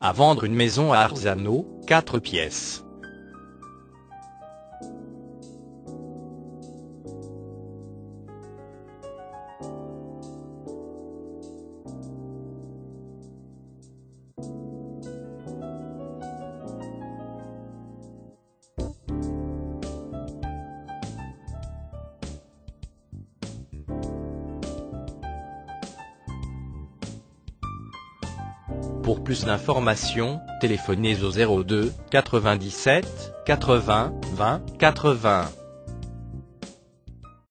À vendre une maison à Arzano, 4 pièces. Pour plus d'informations, téléphonez au 02 97 80 20 80.